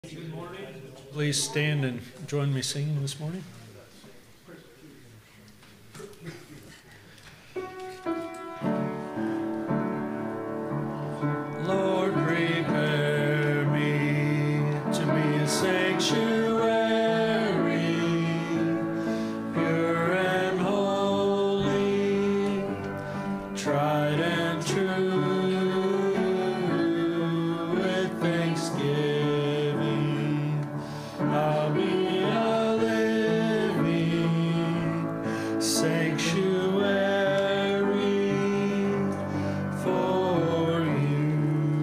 Good morning. Please stand and join me singing this morning. Lord, prepare me to be a sanctuary, pure and holy, tried and true, with thanksgiving. I'll be a living sanctuary for you.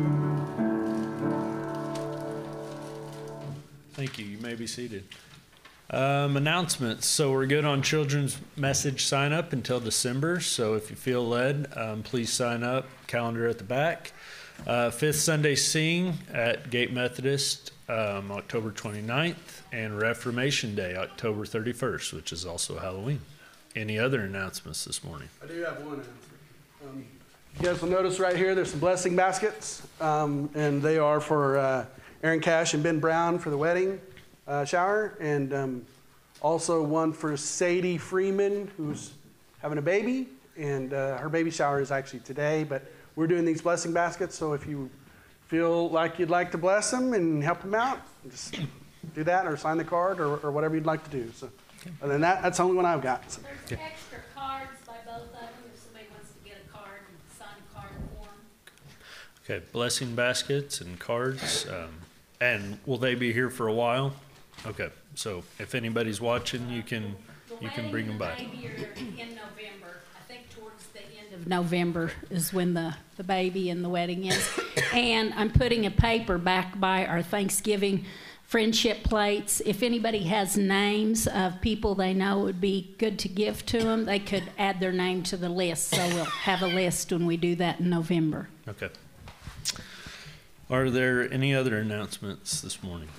Thank you. You may be seated. Announcements. So we're good on children's message sign up until December. So if you feel led, please sign up. Calendar at the back. Fifth Sunday Sing at Gate Methodist, October 29th, and Reformation Day, October 31st, which is also Halloween. Any other announcements this morning? I do have one announcement. You guys will notice right here there's some blessing baskets, and they are for Aaron Cash and Ben Brown for the wedding shower, and also one for Sadie Freeman, who's having a baby, and her baby shower is actually today, but we're doing these blessing baskets, so if you feel like you'd like to bless them and help them out, just do that or sign the card or whatever you'd like to do. So other than that, that's the only one I've got. So. There's extra cards by both of them if somebody wants to get a card and sign a card for them. Okay, blessing baskets and cards. And will they be here for a while? Okay, so if anybody's watching, you can bring them by. The wedding and the baby are in November. I think towards the end of November is when the baby and the wedding is. And I'm putting a paper back by our Thanksgiving friendship plates. If anybody has names of people they know would be good to give to them, they could add their name to the list. So we'll have a list when we do that in November. Okay. Are there any other announcements this morning?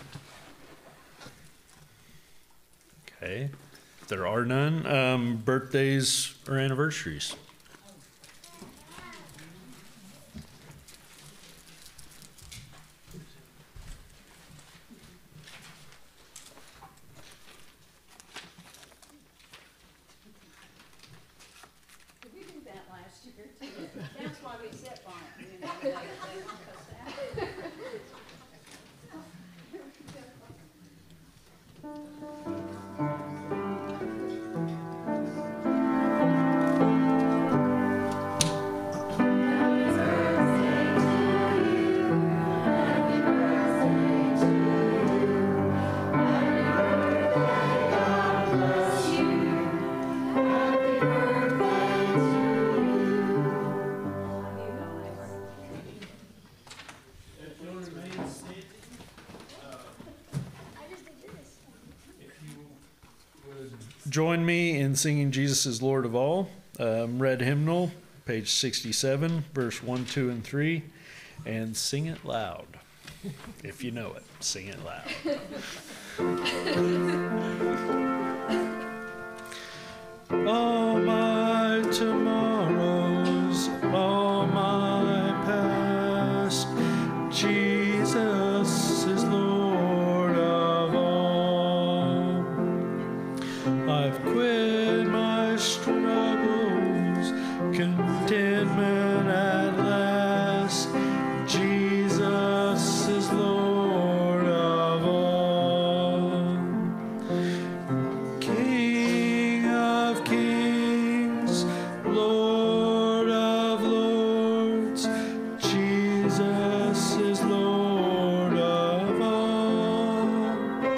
Okay. If there are none, birthdays or anniversaries? We did that last year too. That's why we sit on it. You know, they knock us out. Join me in singing Jesus is Lord of All. Red hymnal, page 67, verse 1, 2, and 3. And sing it loud. If you know it, sing it loud. All my tomorrows, all my past, Jesus is Lord of all. I've quit my struggles, contentment at last. Jesus is Lord of all. King of kings, Lord of lords, Jesus is Lord of all.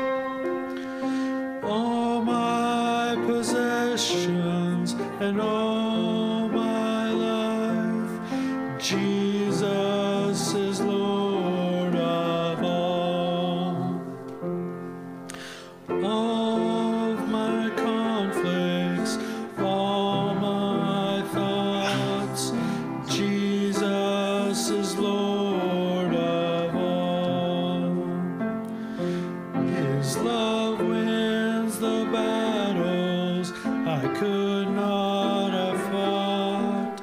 All my possessions and all my life, Jesus is Lord of all. All of my conflicts, all my thoughts, Jesus is Lord of all. His love wins the battles I could not have fought.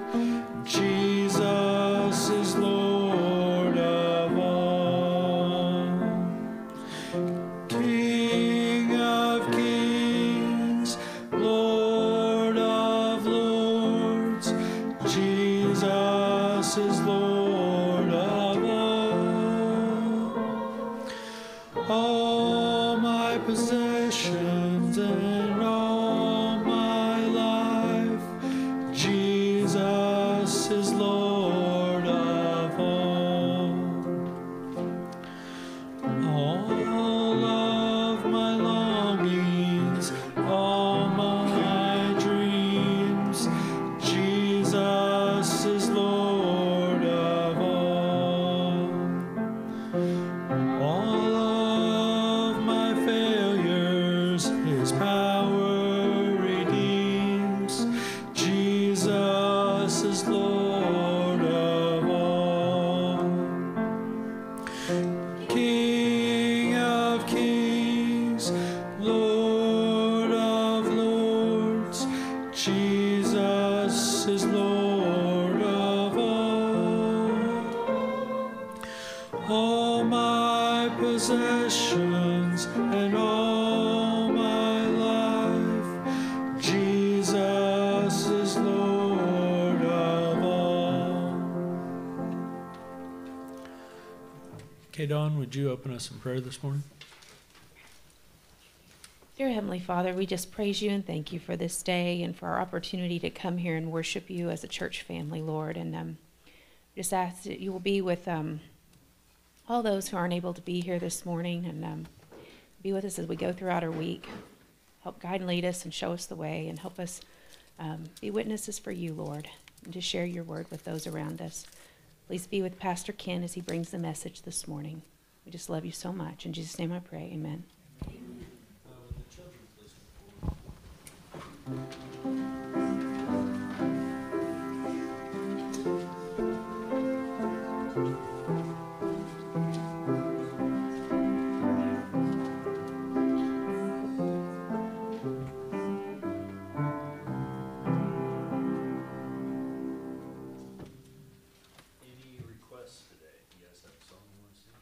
Jesus is Lord of all. King of kings, Lord of lords, Jesus is Lord of all. All my possessions and all my life, Jesus is Lord of all. All of my longings, all my dreams, Jesus is Lord of all. All of my failures, His power redeems, Jesus is Lord of all. King of kings, Lord of lords, Jesus is Lord of all. All my possessions and all my life, Jesus is Lord of all. Okay, Dawn, would you open us in prayer this morning? Dear Heavenly Father, we just praise you and thank you for this day and for our opportunity to come here and worship you as a church family, Lord. And just ask that you will be with all those who aren't able to be here this morning, and be with us as we go throughout our week. Help guide and lead us and show us the way, and help us be witnesses for you, Lord, and to share your word with those around us. Please be with Pastor Ken as he brings the message this morning. We just love you so much. In Jesus' name I pray, amen. Any requests today? You guys have a song you want to sing?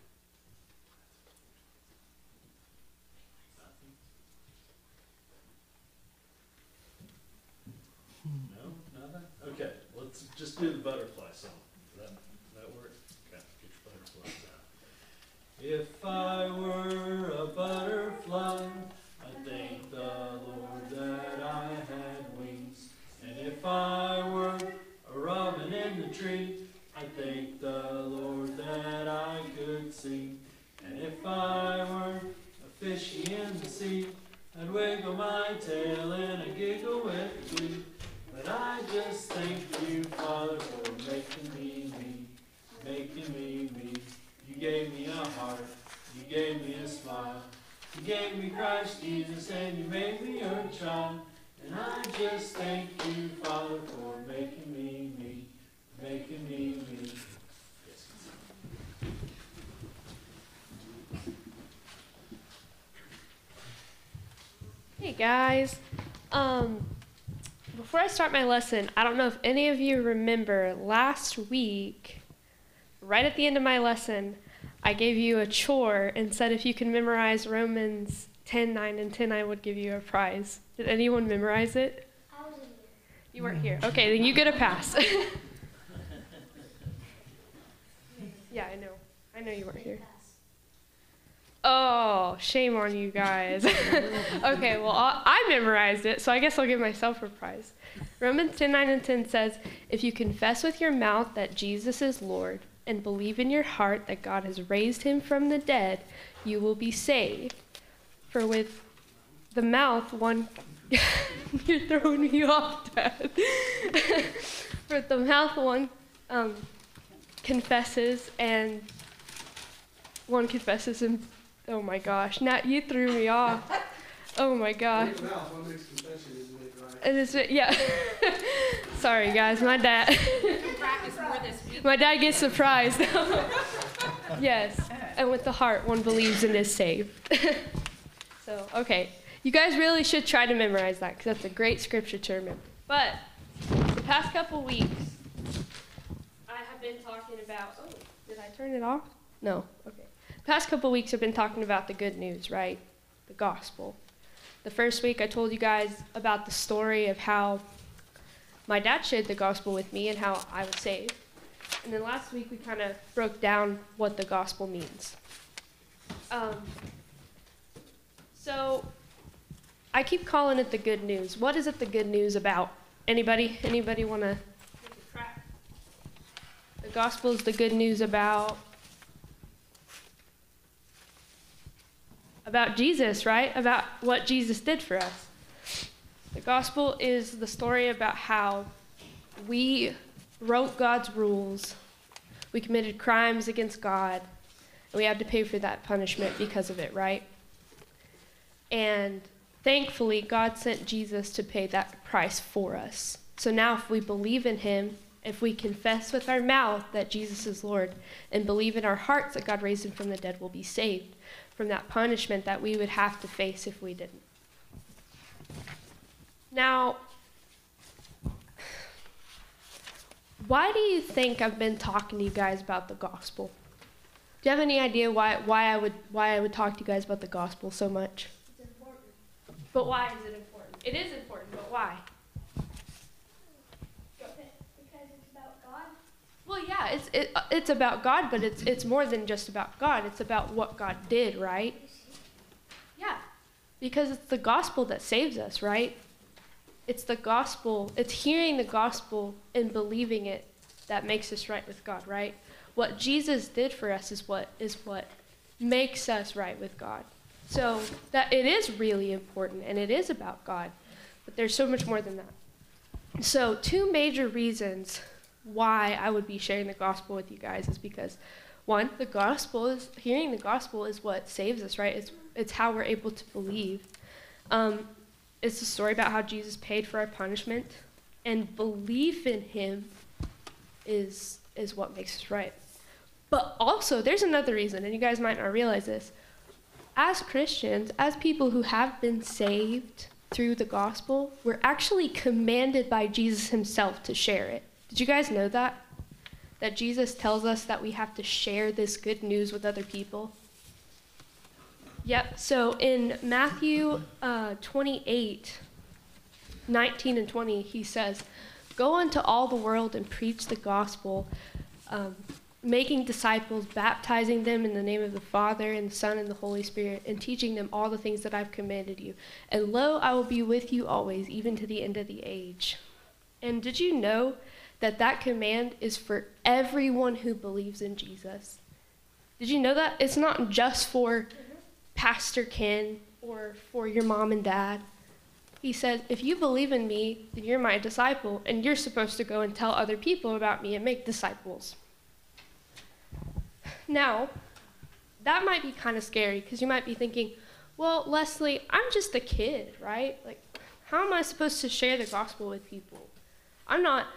Nothing? No? Nothing? Okay, let's just do the butterfly song. Does that work? Okay, get your butterflies out. If I were a butterfly, I'd thank the Lord that I had wings. And if I were a robin in the tree, I thank the Lord that I could sing. And if I were a fishy in the sea, I'd wiggle my tail and I'd giggle with glee. But I just thank you, Father, for making me me, making me me. You gave me a heart, you gave me a smile. You gave me Christ Jesus and you made me your child. And I just thank you, Father, for making me me, making me me. Yes. Hey guys, before I start my lesson, I don't know if any of you remember last week, right at the end of my lesson, I gave you a chore and said if you can memorize Romans 10:9 and 10, I would give you a prize. Did anyone memorize it? I wasn't here. You weren't here. Okay, then you get a pass. Yeah, I know. I know you weren't here. Oh, shame on you guys. Okay, well, I memorized it, so I guess I'll give myself a prize. Romans 10:9 and 10 says, if you confess with your mouth that Jesus is Lord and believe in your heart that God has raised him from the dead, you will be saved. For with the mouth one... You're throwing me off, Dad. For the mouth one confesses and... One confesses and... Oh my gosh, Nat, you threw me off. Oh my gosh. It is, yeah. Sorry guys, my dad. My dad gets surprised. Yes, and with the heart one believes and is saved. So, okay. You guys really should try to memorize that because that's a great scripture to remember. But the past couple weeks, I have been talking about, oh, did I turn it off? No, okay. past couple weeks I've been talking about the good news, right? The gospel. The first week I told you guys about the story of how my dad shared the gospel with me and how I was saved. And then last week we kind of broke down what the gospel means. So I keep calling it the good news. What is it the good news about? Anybody want to take a crack? The gospel is the good news about Jesus, right? About what Jesus did for us. The gospel is the story about how we wrote God's rules, we committed crimes against God, and we had to pay for that punishment because of it, right? And thankfully, God sent Jesus to pay that price for us. So now if we believe in him, if we confess with our mouth that Jesus is Lord, and believe in our hearts that God raised him from the dead, we'll be saved from that punishment that we would have to face if we didn't. Now, why do you think I've been talking to you guys about the gospel? Do you have any idea why I would talk to you guys about the gospel so much? It's important. But why is it important? It is important, but why? Because it's about God. Well, yeah, it's about God, but it's more than just about God. It's about what God did, right? Yeah, because it's the gospel that saves us, right? It's the gospel. It's hearing the gospel and believing it that makes us right with God, right? What Jesus did for us is what makes us right with God. So that it is really important, and it is about God, but there's so much more than that. So 2 major reasons why I would be sharing the gospel with you guys is because, one, hearing the gospel is what saves us, right? It's how we're able to believe. It's the story about how Jesus paid for our punishment, and belief in him is what makes us right. But also, there's another reason, and you guys might not realize this. As Christians, as people who have been saved through the gospel, we're actually commanded by Jesus himself to share it. Did you guys know that? That Jesus tells us that we have to share this good news with other people? Yep, so in Matthew 28, 19 and 20, he says, "Go into all the world and preach the gospel, making disciples, baptizing them in the name of the Father and the Son and the Holy Spirit, and teaching them all the things that I've commanded you. And lo, I will be with you always, even to the end of the age." And did you know that command is for everyone who believes in Jesus? Did you know that? It's not just for Pastor Ken or for your mom and dad. He says, if you believe in me, then you're my disciple, and you're supposed to go and tell other people about me and make disciples. Now, that might be kind of scary, because you might be thinking, well, Leslie, I'm just a kid, right? Like, how am I supposed to share the gospel with people? I'm not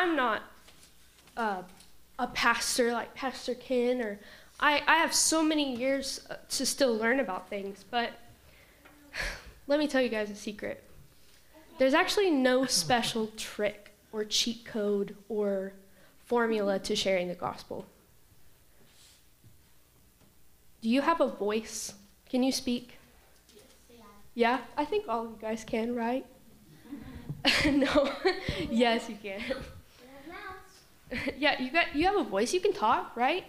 a pastor like Pastor Ken, or I have so many years to still learn about things, but let me tell you guys a secret. There's actually no special trick or cheat code or formula to sharing the gospel. Do you have a voice? Can you speak? Yeah? I think all of you guys can, right? No. Yes, you can. Yeah, you have a voice. You can talk, right?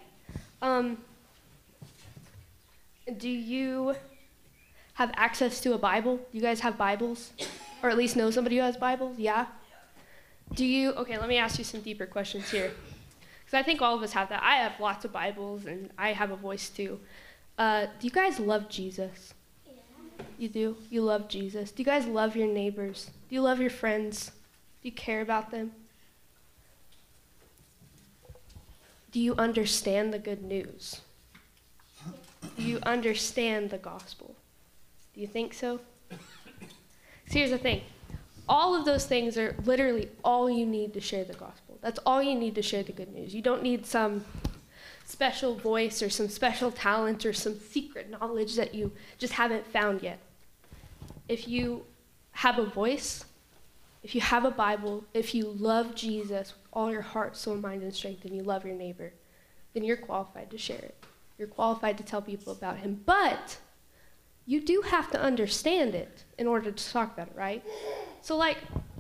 Do you have access to a Bible? Do you guys have Bibles? Or at least know somebody who has Bibles? Yeah? Okay, let me ask you some deeper questions here. Because I think all of us have that. I have lots of Bibles, and I have a voice too. Do you guys love Jesus? Yeah. You do? You love Jesus. Do you guys love your neighbors? Do you love your friends? Do you care about them? Do you understand the good news? Do you understand the gospel? Do you think so? So here's the thing. All of those things are literally all you need to share the gospel. That's all you need to share the good news. You don't need some special voice or some special talent or some secret knowledge that you just haven't found yet. If you have a voice, if you have a Bible, if you love Jesus with all your heart, soul, mind, and strength, and you love your neighbor, then you're qualified to share it. You're qualified to tell people about him. But you do have to understand it in order to talk about it, right? So, like,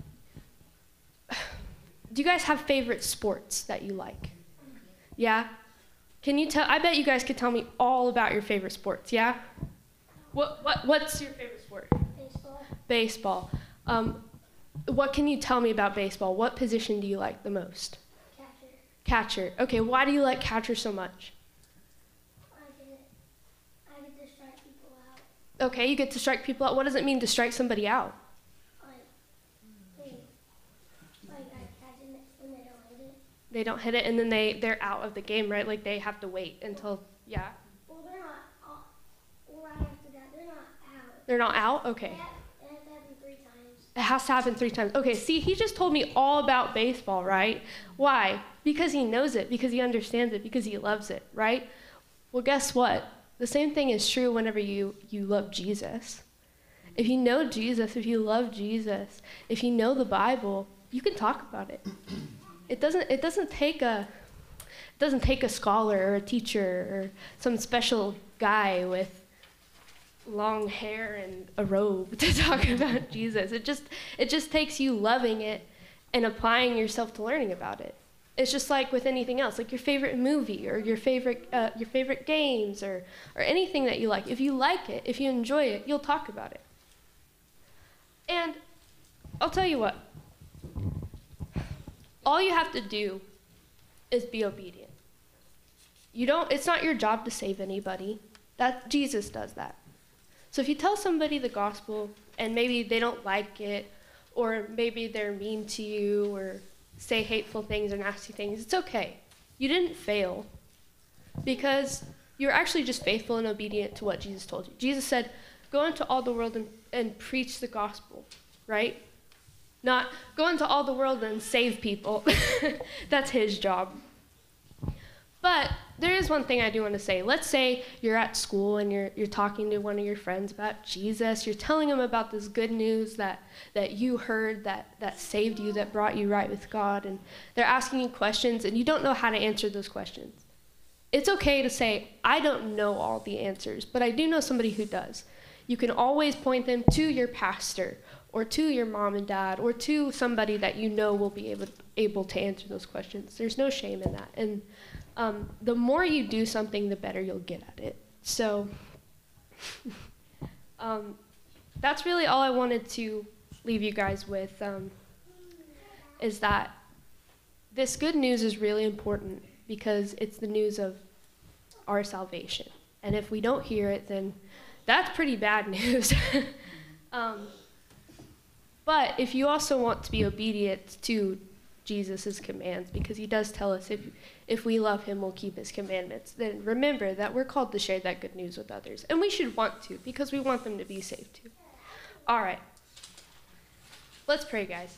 do you guys have favorite sports that you like? Yeah? Can you tell? I bet you guys could tell me all about your favorite sports, yeah? What's your favorite sport? Baseball. Baseball. What can you tell me about baseball? What position do you like the most? Catcher. Catcher. Okay, why do you like catcher so much? I get to strike people out. Okay, you get to strike people out. What does it mean to strike somebody out? I catch it when they don't hit it. They don't hit it, and then they're out of the game, right? Like, they have to wait until, yeah? Well, they're not. Right after that, they're not out. They're not out? Okay. It has to happen 3 times. It has to happen 3 times. Okay, see, he just told me all about baseball, right? Why? Because he knows it, because he understands it, because he loves it, right? Well, guess what? The same thing is true whenever you love Jesus. If you know Jesus, if you love Jesus, if you know the Bible, you can talk about it. It doesn't take a scholar or a teacher or some special guy with long hair and a robe to talk about Jesus. It just takes you loving it and applying yourself to learning about it. It's just like with anything else, like your favorite movie or your favorite games or anything that you like. If you like it, if you enjoy it, you'll talk about it. And I'll tell you what, all you have to do is be obedient. It's not your job to save anybody. Jesus does that. So if you tell somebody the gospel and maybe they don't like it, or maybe they're mean to you or say hateful things or nasty things, it's okay. You didn't fail because you're actually just faithful and obedient to what Jesus told you. Jesus said, go into all the world and preach the gospel, right? Not go into all the world and save people. That's his job. But there is one thing I do want to say. Let's say you're at school and you're talking to one of your friends about Jesus. You're telling them about this good news that you heard that saved you, that brought you right with God. And they're asking you questions and you don't know how to answer those questions. It's okay to say, I don't know all the answers, but I do know somebody who does. You can always point them to your pastor or to your mom and dad or to somebody that you know will be able to answer those questions. There's no shame in that. And the more you do something, the better you'll get at it. So that's really all I wanted to leave you guys with, is that this good news is really important because it's the news of our salvation. And if we don't hear it, then that's pretty bad news. But if you also want to be obedient to Jesus' commands, because he does tell us if we love him, we'll keep his commandments, then remember that we're called to share that good news with others. And we should want to, because we want them to be saved too. All right. Let's pray, guys.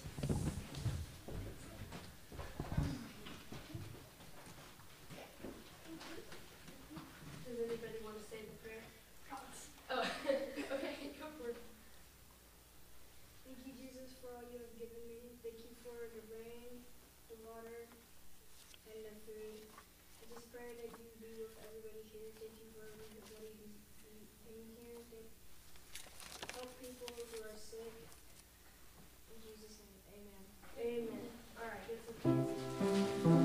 Does anybody want to say the prayer? Oh, okay, go for it. Thank you, Jesus, for all you have given me. Thank you for the rain, the water, and the food. I just pray that you be with everybody here. Thank you for everybody who came here. Help people who are sick. In Jesus' name, amen. Amen. All right, get some peace.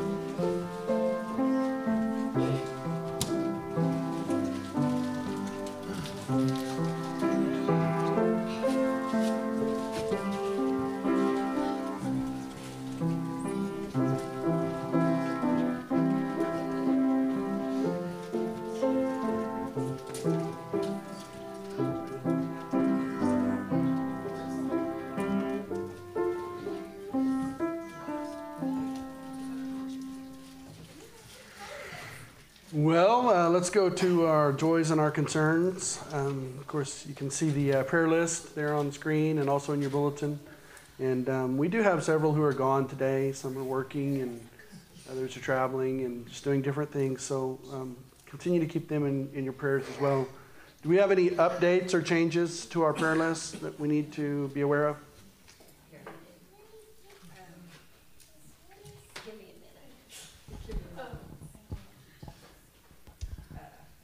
Well, let's go to our joys and our concerns. Of course, you can see the prayer list there on the screen and also in your bulletin. And we do have several who are gone today. Some are working and others are traveling and just doing different things. So continue to keep them in your prayers as well. Do we have any updates or changes to our prayer list that we need to be aware of?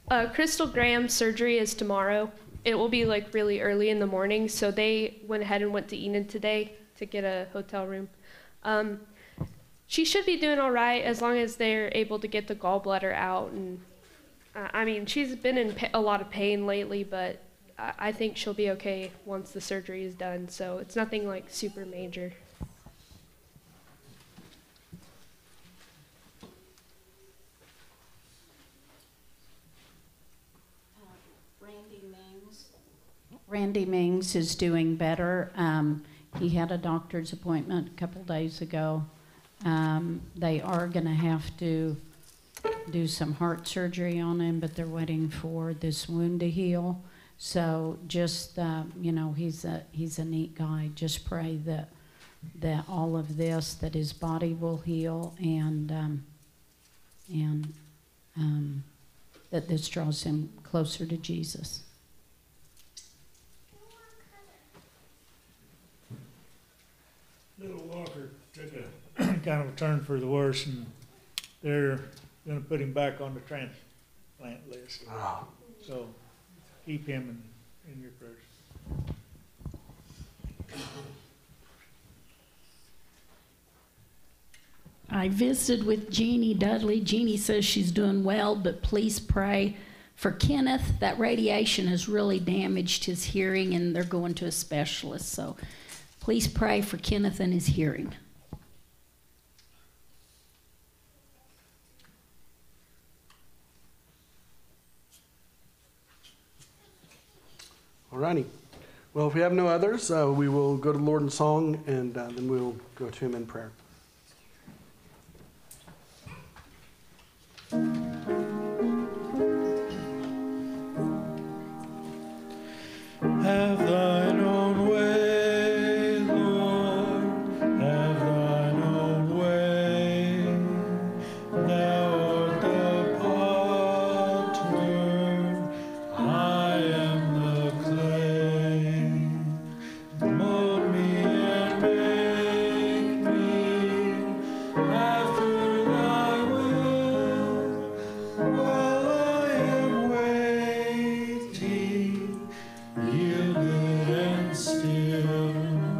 Crystal Graham's surgery is tomorrow. It will be like really early in the morning, so they went ahead and went to Enid today to get a hotel room. She should be doing all right as long as they're able to get the gallbladder out. And I mean, she's been in a lot of pain lately, but I think she'll be okay once the surgery is done. So it's nothing like super major. Randy Mings is doing better. He had a doctor's appointment a couple days ago. They are going to have to do some heart surgery on him, but they're waiting for this wound to heal. So just, he's a neat guy. Just pray that all of this, that his body will heal and that this draws him closer to Jesus. Little Walker took a kind of a turn for the worse, and they're going to put him back on the transplant list. So keep him in your prayers. I visited with Jeannie Dudley. Jeannie says she's doing well, but please pray for Kenneth. That radiation has really damaged his hearing, and they're going to a specialist. So please pray for Kenneth and his hearing. All righty. Well, if we have no others, we will go to the Lord in song, and then we'll go to him in prayer. Have thine own way, Lord, have thine own way. Thou art the potter, I am the clay. Mold me and make me after thy will, while I am waiting, yielded and still.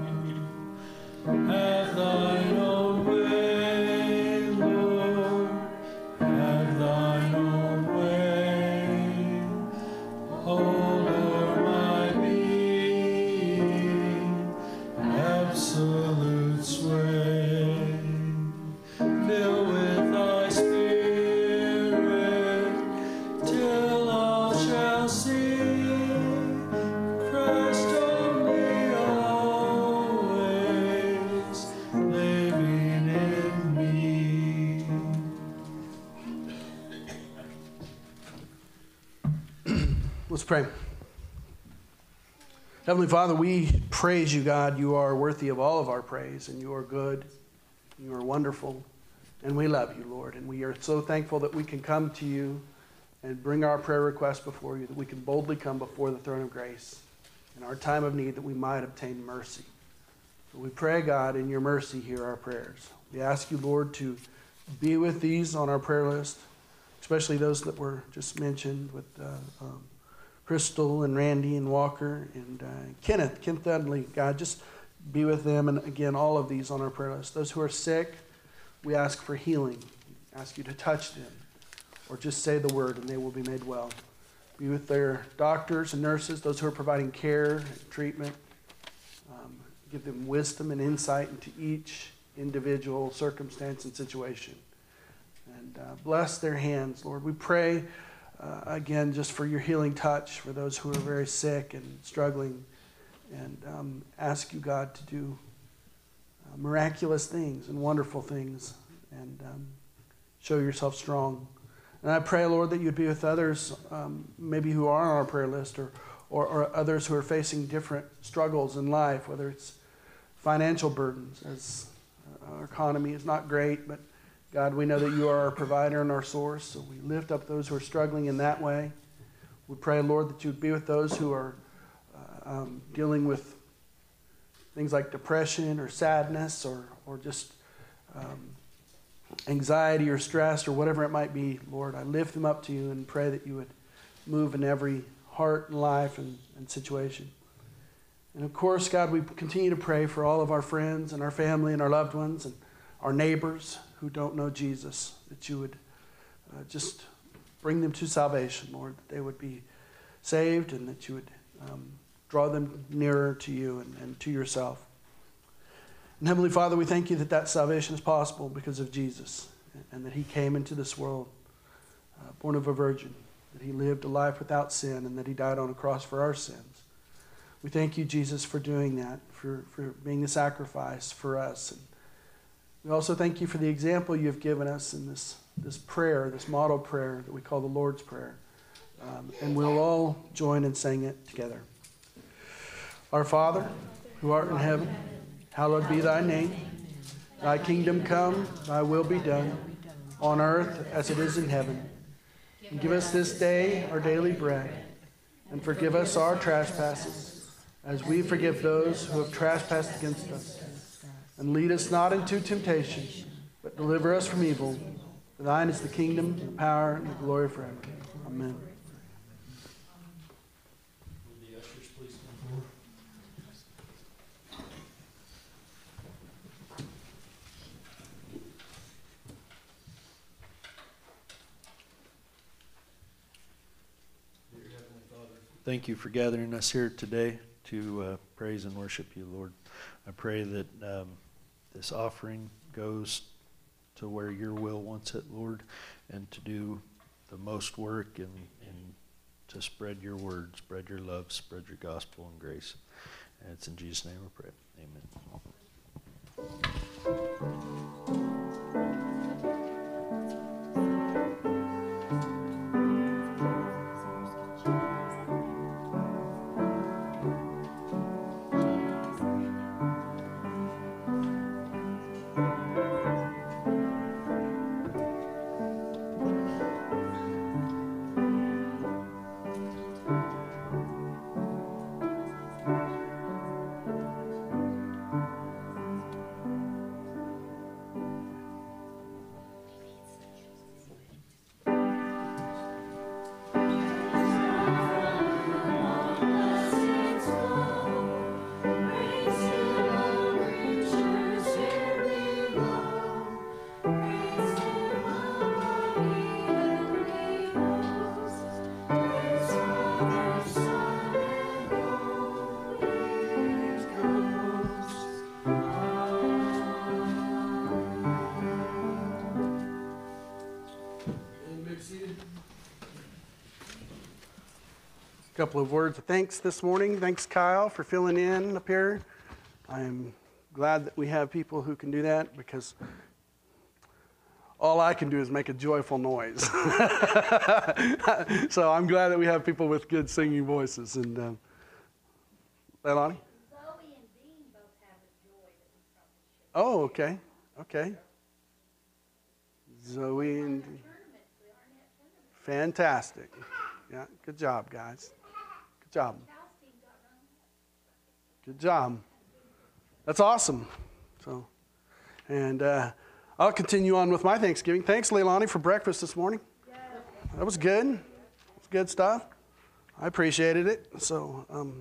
Have thine own way, Lord, have thine own way. Hold o'er my being, absolute sway. Fill with thy spirit, till all shall see Christ only always living in me. Let's pray. Heavenly Father, we praise you, God. You are worthy of all of our praise, and you are good. You are wonderful, and we love you, Lord. And we are so thankful that we can come to you and bring our prayer requests before you, that we can boldly come before the throne of grace in our time of need, that we might obtain mercy. So we pray, God, in your mercy, hear our prayers. We ask you, Lord, to be with these on our prayer list, especially those that were just mentioned with Crystal and Randy and Walker and Kenneth Dudley. God, just be with them. And again, all of these on our prayer list. Those who are sick, we ask for healing. We ask you to touch them, or just say the word and they will be made well. Be with their doctors and nurses, those who are providing care and treatment. Give them wisdom and insight into each individual circumstance and situation. And bless their hands, Lord. We pray, again, just for your healing touch for those who are very sick and struggling. And ask you, God, to do miraculous things and wonderful things, and show yourself strong. And I pray, Lord, that you'd be with others, maybe who are on our prayer list, or others who are facing different struggles in life, whether it's financial burdens, as our economy is not great, but God, we know that you are our provider and our source, so we lift up those who are struggling in that way. We pray, Lord, that you'd be with those who are dealing with things like depression or sadness or just anxiety or stress or whatever it might be. Lord, I lift them up to you and pray that you would move in every heart and life and situation. And of course, God, we continue to pray for all of our friends and our family and our loved ones and our neighbors who don't know Jesus, that you would just bring them to salvation, Lord, that they would be saved and that you would draw them nearer to you and to yourself. And Heavenly Father, we thank you that that salvation is possible because of Jesus and that he came into this world born of a virgin, that he lived a life without sin and that he died on a cross for our sins. We thank you, Jesus, for doing that, for being the sacrifice for us. And we also thank you for the example you have given us in this prayer, this model prayer that we call the Lord's Prayer. And we'll all join in saying it together. Our Father, who art in heaven, hallowed be thy name. Thy kingdom come, thy will be done, on earth as it is in heaven. And give us this day our daily bread, and forgive us our trespasses, as we forgive those who have trespassed against us. And lead us not into temptation, but deliver us from evil. For thine is the kingdom, the power, and the glory forever. Amen. Will the ushers please come forward? Dear Heavenly Father, thank you for gathering us here today to praise and worship you, Lord. I pray that this offering goes to where your will wants it, Lord, and to do the most work and to spread your word, spread your love, spread your gospel and grace. And it's in Jesus' name we pray. Amen. A couple of words of thanks this morning. Thanks, Kyle, for filling in up here. I'm glad that we have people who can do that because all I can do is make a joyful noise. So I'm glad that we have people with good singing voices. And Leilani? Zoe and Dean both have a joy that we probably should. Oh, okay. Okay. Zoe and Dean. Fantastic. Yeah, good job, guys. Good job. Good job. That's awesome. So, and I'll continue on with my Thanksgiving. Thanks, Leilani, for breakfast this morning. That was good. It was good stuff. I appreciated it. So,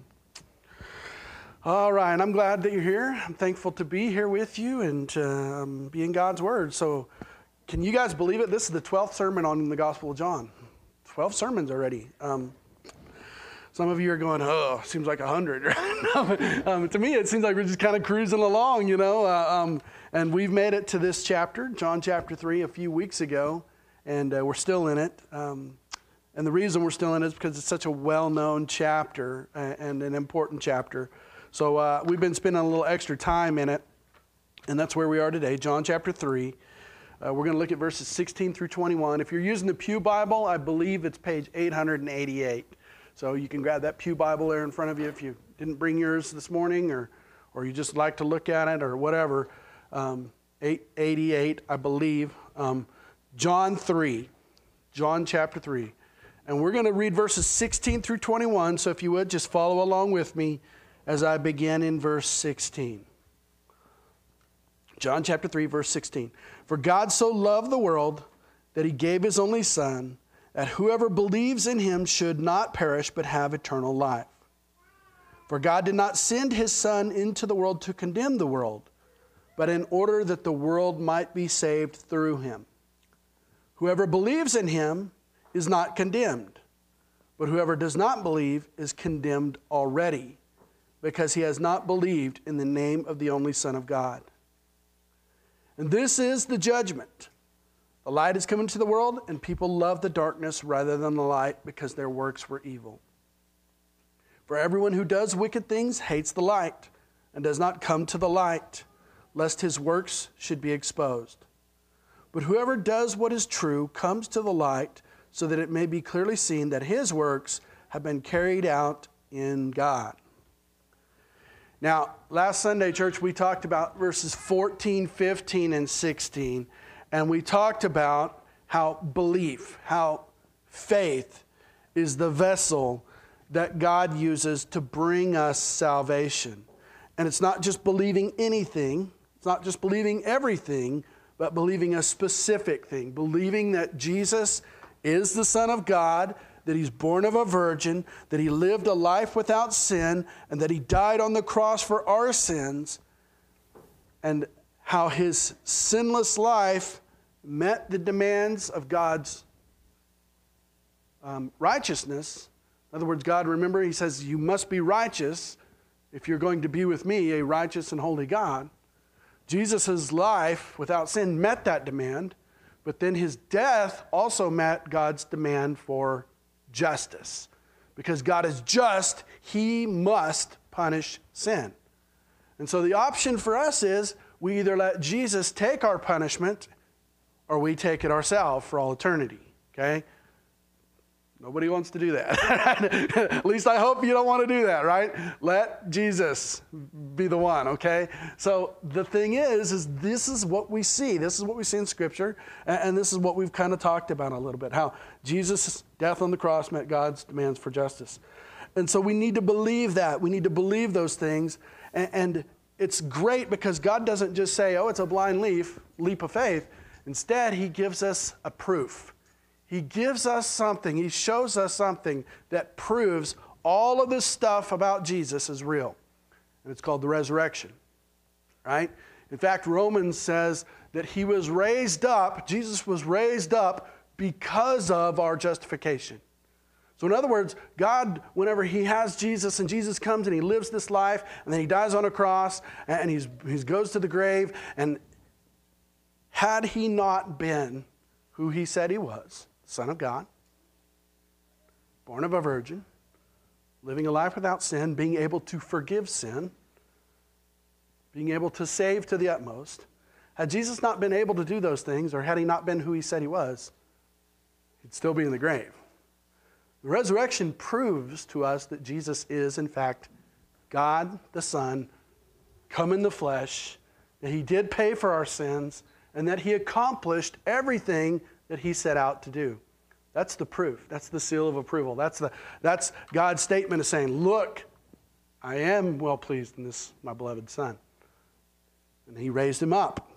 all right. I'm glad that you're here. I'm thankful to be here with you and be in God's Word. So, can you guys believe it? This is the 12th sermon on the Gospel of John. 12 sermons already. Some of you are going, oh, seems like 100. To me, it seems like we're just kind of cruising along, you know. And we've made it to this chapter, John chapter 3, a few weeks ago, and we're still in it. And the reason we're still in it is because it's such a well-known chapter and an important chapter. So we've been spending a little extra time in it, and that's where we are today, John chapter 3. We're going to look at verses 16 through 21. If you're using the Pew Bible, I believe it's page 888. So you can grab that Pew Bible there in front of you if you didn't bring yours this morning or you just like to look at it or whatever. 888, I believe. John chapter 3. And we're going to read verses 16 through 21. So if you would, just follow along with me as I begin in verse 16. John chapter 3, verse 16. For God so loved the world that he gave his only Son, that whoever believes in him should not perish but have eternal life. For God did not send his Son into the world to condemn the world, but in order that the world might be saved through him. Whoever believes in him is not condemned, but whoever does not believe is condemned already, because he has not believed in the name of the only Son of God. And this is the judgment. The light is come into the world, and people love the darkness rather than the light, because their works were evil. For everyone who does wicked things hates the light, and does not come to the light, lest his works should be exposed. But whoever does what is true comes to the light, so that it may be clearly seen that his works have been carried out in God. Now, last Sunday, church, we talked about verses 14, 15, and 16. And we talked about how belief, how faith is the vessel that God uses to bring us salvation. And it's not just believing anything, it's not just believing everything, but believing a specific thing. Believing that Jesus is the Son of God, that he's born of a virgin, that he lived a life without sin, and that he died on the cross for our sins, and how his sinless life met the demands of God's righteousness. In other words, God, remember, he says, you must be righteous if you're going to be with me, a righteous and holy God. Jesus' life without sin met that demand, but then his death also met God's demand for justice. Because God is just, he must punish sin. And so the option for us is we either let Jesus take our punishment or we take it ourselves for all eternity, okay? Nobody wants to do that. At least I hope you don't want to do that, right? Let Jesus be the one, okay? So the thing is this is what we see. This is what we see in Scripture, and this is what we've kind of talked about a little bit, how Jesus' death on the cross met God's demands for justice. And so we need to believe that. We need to believe those things, and it's great because God doesn't just say, oh, it's a blind leap of faith. Instead, he gives us a proof. He gives us something. He shows us something that proves all of this stuff about Jesus is real. And it's called the resurrection, right? In fact, Romans says that he was raised up, Jesus was raised up because of our justification. So in other words, God, whenever he has Jesus and Jesus comes and he lives this life and then he dies on a cross and he goes to the grave, and had he not been who he said he was, Son of God, born of a virgin, living a life without sin, being able to forgive sin, being able to save to the utmost. Had Jesus not been able to do those things, or had he not been who he said he was, he'd still be in the grave. The resurrection proves to us that Jesus is, in fact, God the Son, come in the flesh, that he did pay for our sins, and that he accomplished everything that he set out to do. That's the proof. That's the seal of approval. That's God's statement of saying, look, I am well pleased in this, my beloved Son. And he raised him up.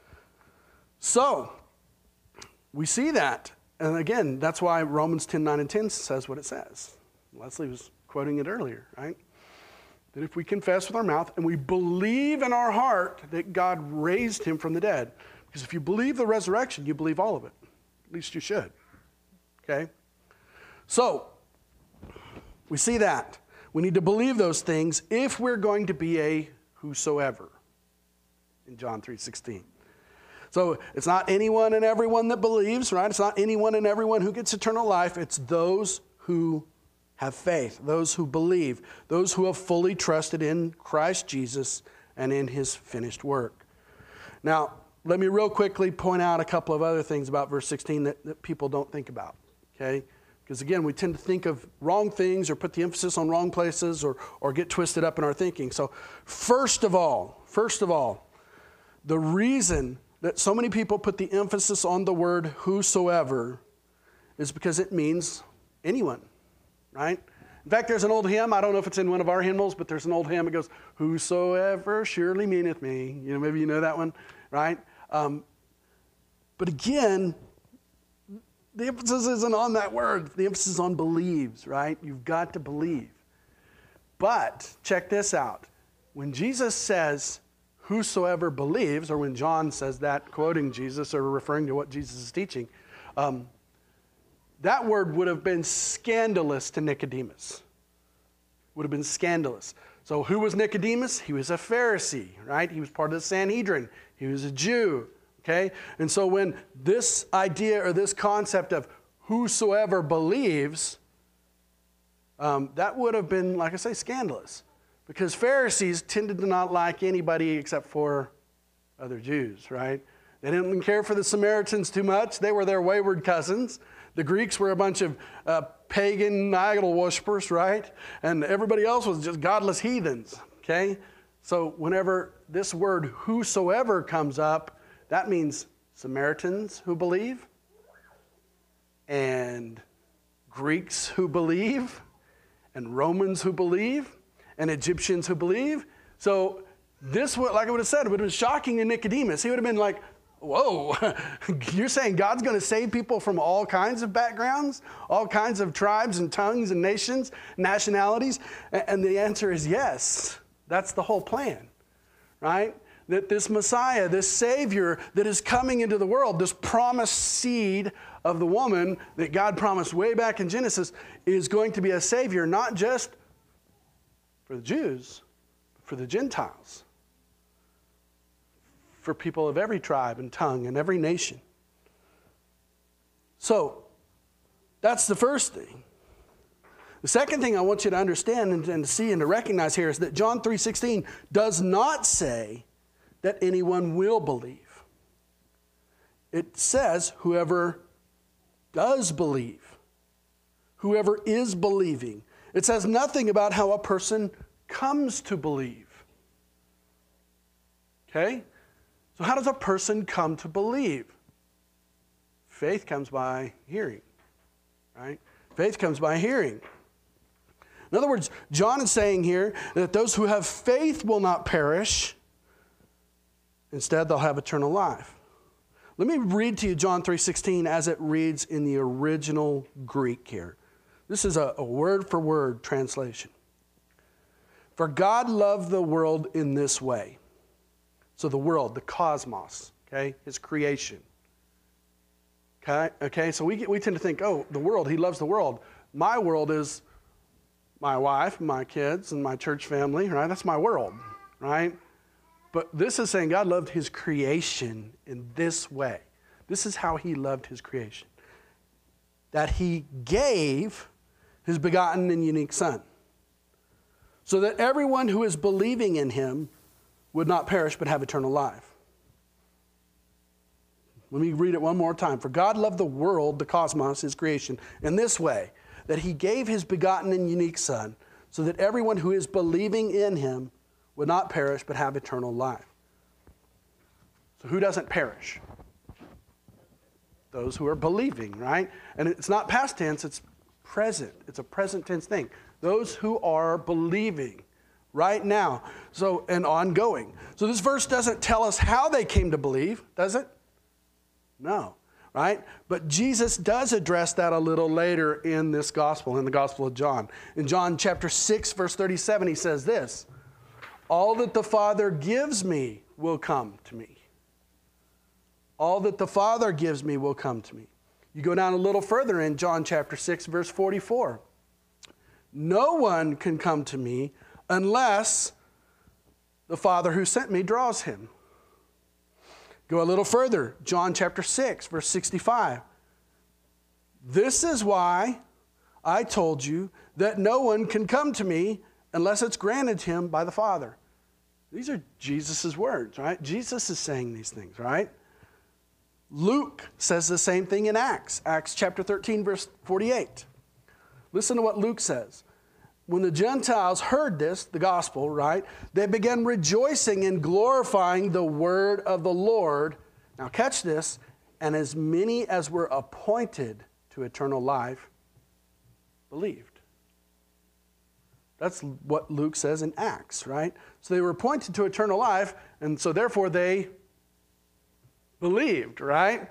So, we see that. And again, that's why Romans 10, 9, and 10 says what it says. Leslie was quoting it earlier, right? That if we confess with our mouth and we believe in our heart that God raised him from the dead. Because if you believe the resurrection, you believe all of it. At least you should. Okay? So, we see that. We need to believe those things if we're going to be a whosoever in John 3:16. So, it's not anyone and everyone that believes, right? It's not anyone and everyone who gets eternal life. It's those who have faith, those who believe, those who have fully trusted in Christ Jesus and in his finished work. Now, let me real quickly point out a couple of other things about verse 16 that people don't think about, okay? Because again, we tend to think of wrong things or put the emphasis on wrong places or get twisted up in our thinking. So first of all, the reason that so many people put the emphasis on the word whosoever is because it means anyone, right? In fact, there's an old hymn. I don't know if it's in one of our hymnals, but there's an old hymn. It goes, whosoever surely meaneth me. You know, maybe you know that one, right? But again, The emphasis isn't on that word. The emphasis is on believes, right? You've got to believe. But check this out. When Jesus says, whosoever believes, or when John says that, quoting Jesus or referring to what Jesus is teaching, that word would have been scandalous to Nicodemus. Would have been scandalous. So who was Nicodemus? He was a Pharisee, right? He was part of the Sanhedrin. He was a Jew, okay? And so when this idea or this concept of whosoever believes, that would have been, like I say, scandalous. Because Pharisees tended to not like anybody except for other Jews, right? They didn't care for the Samaritans too much. They were their wayward cousins. The Greeks were a bunch of pagan idol worshippers, right? And everybody else was just godless heathens, okay? So whenever this word whosoever comes up, that means Samaritans who believe, and Greeks who believe, and Romans who believe, and Egyptians who believe. So this, like I would have said, it would have been shocking to Nicodemus. He would have been like, whoa, you're saying God's going to save people from all kinds of backgrounds, all kinds of tribes and tongues and nations, nationalities? And the answer is yes. That's the whole plan, right? That this Messiah, this Savior that is coming into the world, this promised seed of the woman that God promised way back in Genesis, is going to be a Savior, not just for the Jews, but for the Gentiles. For people of every tribe and tongue and every nation. So, that's the first thing. The second thing I want you to understand and to see and to recognize here is that John 3:16 does not say that anyone will believe. It says whoever does believe, whoever is believing. It says nothing about how a person comes to believe. Okay? So how does a person come to believe? Faith comes by hearing, right? Faith comes by hearing. In other words, John is saying here that those who have faith will not perish. Instead, they'll have eternal life. Let me read to you John 3:16 as it reads in the original Greek here. This is a word-for-word translation. For God loved the world in this way. So the world, the cosmos, okay, his creation. Okay, so we tend to think, oh, the world, he loves the world. My world is my wife, my kids, and my church family, right? That's my world, right? But this is saying God loved his creation in this way. This is how he loved his creation. That he gave his begotten and unique Son, so that everyone who is believing in him would not perish but have eternal life. Let me read it one more time. For God loved the world, the cosmos, his creation, in this way, that he gave his begotten and unique Son, so that everyone who is believing in him would not perish but have eternal life. So who doesn't perish? Those who are believing, right? And it's not past tense, it's present. It's a present tense thing. Those who are believing right now, so and ongoing. So this verse doesn't tell us how they came to believe, does it? No, right? But Jesus does address that a little later in this gospel, in the Gospel of John. In John chapter 6, verse 37, he says this, all that the Father gives me will come to me. All that the Father gives me will come to me. You go down a little further in John chapter 6, verse 44. No one can come to me unless the Father who sent me draws him. Go a little further, John chapter 6, verse 65. This is why I told you that no one can come to me unless it's granted him by the Father. These are Jesus' words, right? Jesus is saying these things, right? Luke says the same thing in Acts chapter 13, verse 48. Listen to what Luke says. When the Gentiles heard this, the gospel, right, they began rejoicing and glorifying the word of the Lord. Now catch this, and as many as were appointed to eternal life believed. That's what Luke says in Acts, right? So they were appointed to eternal life, and so therefore they believed, right?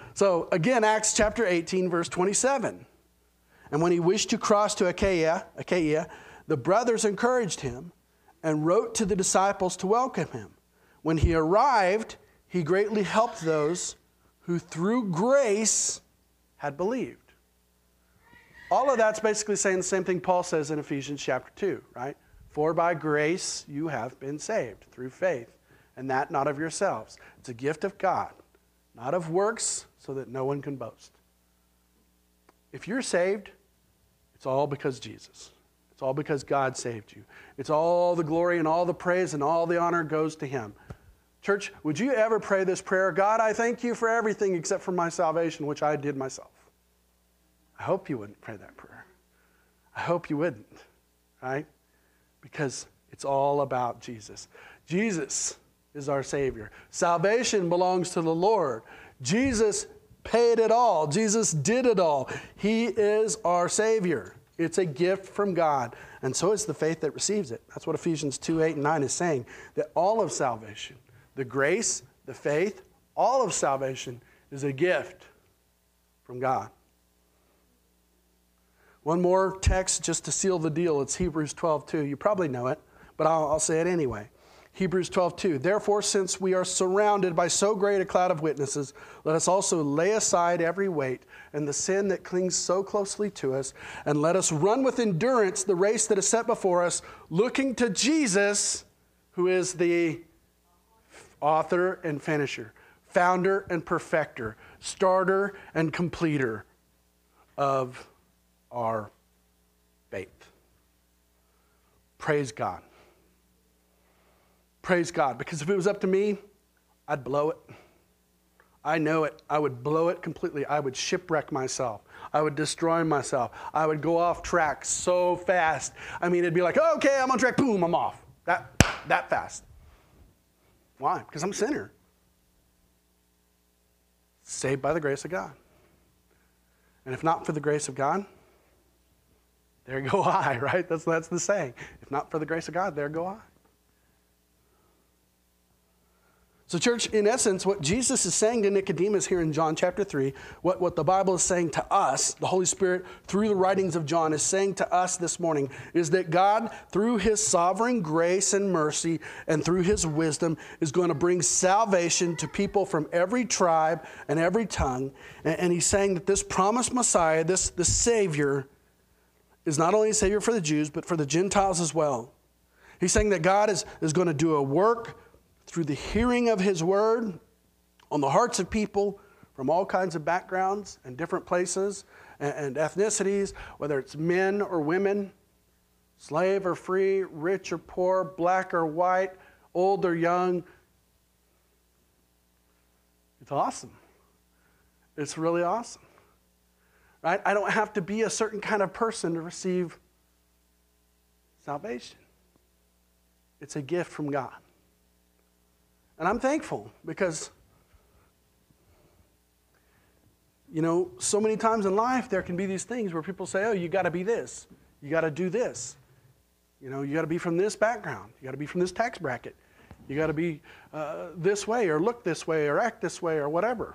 So again, Acts chapter 18, verse 27. And when he wished to cross to Achaia, the brothers encouraged him and wrote to the disciples to welcome him. When he arrived, he greatly helped those who through grace had believed. All of that's basically saying the same thing Paul says in Ephesians chapter 2, right? For by grace you have been saved through faith, and that not of yourselves. It's a gift of God, not of works, so that no one can boast. If you're saved, it's all because Jesus. It's all because God saved you. It's all the glory and all the praise and all the honor goes to him. Church, would you ever pray this prayer? God, I thank you for everything except for my salvation, which I did myself. I hope you wouldn't pray that prayer. I hope you wouldn't, right? Because it's all about Jesus. Jesus is our Savior. Salvation belongs to the Lord. Jesus paid it all. Jesus did it all. He is our Savior. It's a gift from God. And so is the faith that receives it. That's what Ephesians 2, 8, and 9 is saying. That all of salvation, the grace, the faith, all of salvation is a gift from God. One more text just to seal the deal. It's Hebrews 12:2. You probably know it, but I'll say it anyway. Hebrews 12:2. Therefore, since we are surrounded by so great a cloud of witnesses, let us also lay aside every weight and the sin that clings so closely to us, and let us run with endurance the race that is set before us, looking to Jesus, who is the author and finisher, founder and perfecter, starter and completer of our faith. Praise God. Praise God. Because if it was up to me, I'd blow it. I know it. I would blow it completely. I would shipwreck myself. I would destroy myself. I would go off track so fast. I mean, it'd be like, okay, I'm on track. Boom, I'm off. That fast. Why? Because I'm a sinner. Saved by the grace of God. And if not for the grace of God, there go I, right? That's the saying. If not for the grace of God, there go I. So church, in essence, what Jesus is saying to Nicodemus here in John chapter 3, what the Bible is saying to us, the Holy Spirit through the writings of John is saying to us this morning, is that God, through his sovereign grace and mercy and through his wisdom, is going to bring salvation to people from every tribe and every tongue. And he's saying that this promised Messiah, this Savior, is not only a Savior for the Jews, but for the Gentiles as well. He's saying that God is going to do a work through the hearing of his word on the hearts of people from all kinds of backgrounds and different places and ethnicities, whether it's men or women, slave or free, rich or poor, black or white, old or young. It's awesome. It's really awesome. Right? I don't have to be a certain kind of person to receive salvation. It's a gift from God. And I'm thankful because, you know, so many times in life there can be these things where people say, oh, you got to be this. You got to do this. You know, you got to be from this background. You got to be from this tax bracket. You got to be this way or look this way or act this way or whatever.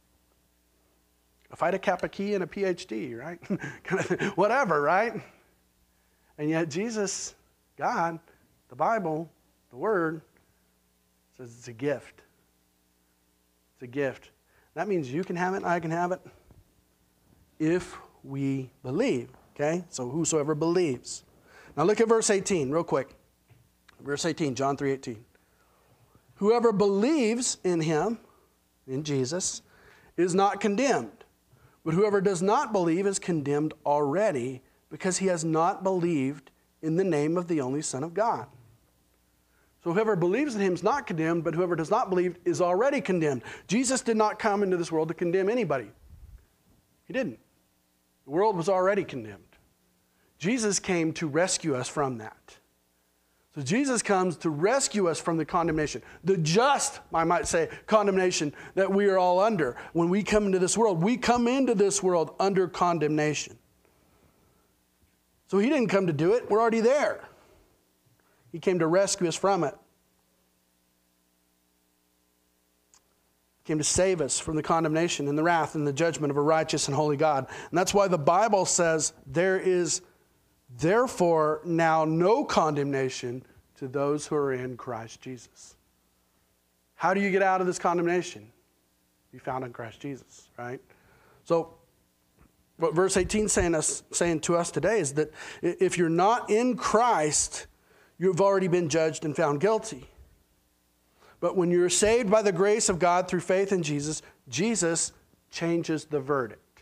A Phi Kappa Chi and a PhD, right? Kind of whatever, right? And yet Jesus, God, the Bible, the Word, says it's a gift. It's a gift. That means you can have it and I can have it if we believe. Okay? So whosoever believes. Now look at verse 18 real quick. Verse 18, John 3:18. Whoever believes in him, in Jesus, is not condemned. But whoever does not believe is condemned already because he has not believed in the name of the only Son of God. So whoever believes in him is not condemned, but whoever does not believe is already condemned. Jesus did not come into this world to condemn anybody. He didn't. The world was already condemned. Jesus came to rescue us from that. So Jesus comes to rescue us from the condemnation, the just, I might say, condemnation that we are all under. When we come into this world, we come into this world under condemnation. So he didn't come to do it. We're already there. He came to rescue us from it. Came to save us from the condemnation and the wrath and the judgment of a righteous and holy God. And that's why the Bible says there is therefore now no condemnation to those who are in Christ Jesus. How do you get out of this condemnation? Be found in Christ Jesus, right? So what verse 18 saying to us today is that if you're not in Christ, you've already been judged and found guilty. But when you're saved by the grace of God through faith in Jesus, Jesus changes the verdict.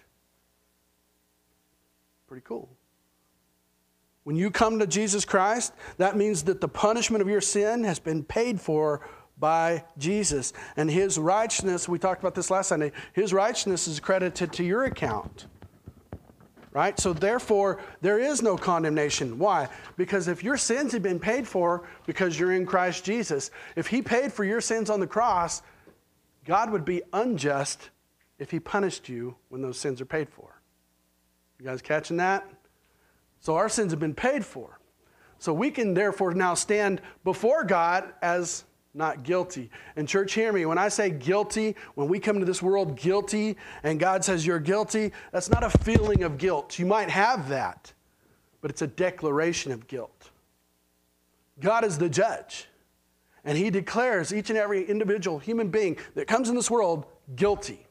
Pretty cool. When you come to Jesus Christ, that means that the punishment of your sin has been paid for by Jesus. And his righteousness, we talked about this last Sunday, his righteousness is credited to your account. Right? So therefore, there is no condemnation. Why? Because if your sins have been paid for because you're in Christ Jesus, if he paid for your sins on the cross, God would be unjust if he punished you when those sins are paid for. You guys catching that? So our sins have been paid for. So we can therefore now stand before God as not guilty. And church, hear me. When I say guilty, when we come to this world guilty and God says you're guilty, that's not a feeling of guilt. You might have that, but it's a declaration of guilt. God is the judge, and he declares each and every individual human being that comes in this world guilty.